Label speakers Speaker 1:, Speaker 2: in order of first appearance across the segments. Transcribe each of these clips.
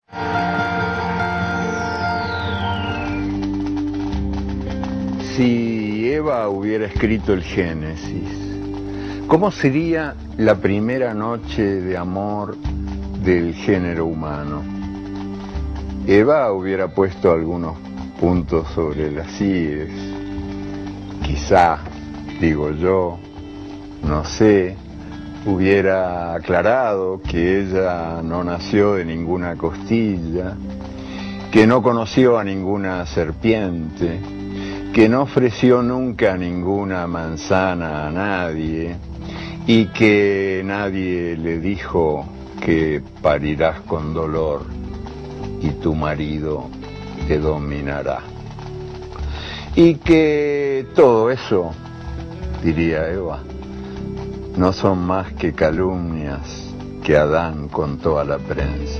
Speaker 1: Si Eva hubiera escrito el Génesis, ¿cómo sería la primera noche de amor del género humano? Eva hubiera puesto algunos puntos sobre las íes, quizá, digo yo, no sé, hubiera aclarado que ella no nació de ninguna costilla, que no conoció a ninguna serpiente, que no ofreció nunca ninguna manzana a nadie y que nadie le dijo que parirás con dolor y tu marido te dominará. Y que todo eso, diría Eva, no son más que calumnias que Adán contó a la prensa.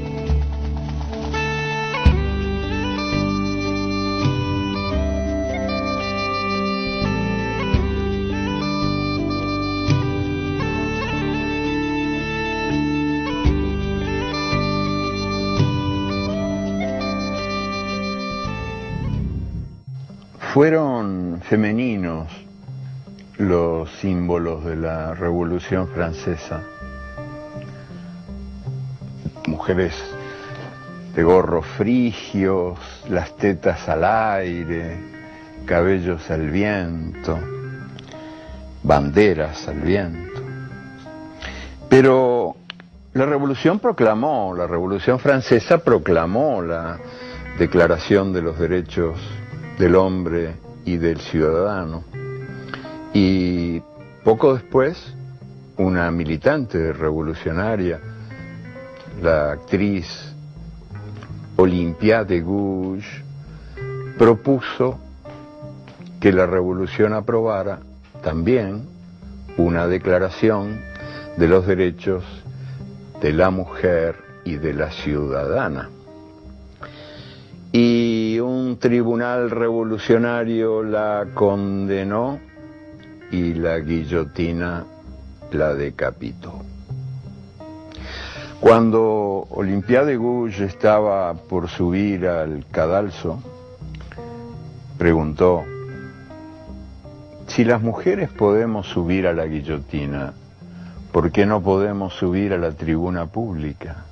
Speaker 1: Fueron femeninos los símbolos de la Revolución Francesa. Mujeres de gorros frigios, las tetas al aire, cabellos al viento, banderas al viento. Pero la Revolución Francesa proclamó la Declaración de los Derechos del Hombre y del Ciudadano. Y poco después, una militante revolucionaria, la actriz Olympia de Gouges, propuso que la revolución aprobara también una declaración de los derechos de la mujer y de la ciudadana. Y un tribunal revolucionario la condenó y la guillotina la decapitó. Cuando Olympia de Gouges estaba por subir al cadalso, preguntó: si las mujeres podemos subir a la guillotina, ¿por qué no podemos subir a la tribuna pública?